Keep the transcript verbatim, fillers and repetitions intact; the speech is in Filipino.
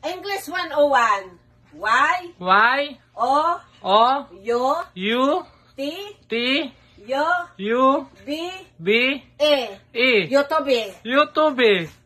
English one oh one. Y. Y. O. O. U. U. T. T. U. U. B. B. E. E. YouTube. YouTube.